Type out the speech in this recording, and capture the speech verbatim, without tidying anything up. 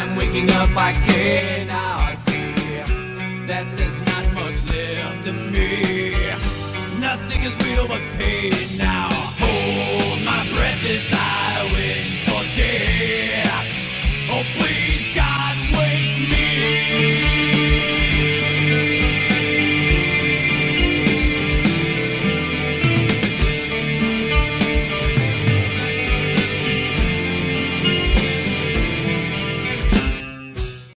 I'm waking up, I cannot see that there's not much left of me. Nothing is real but pain now. Hold my breath as